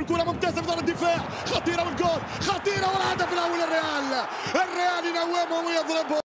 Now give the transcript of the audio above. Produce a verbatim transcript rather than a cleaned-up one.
كرة ممتازة في دار الدفاع، خطيرة والجول، خطيرة والهدف الأول. الريال الريال ينومهم ويضربهم.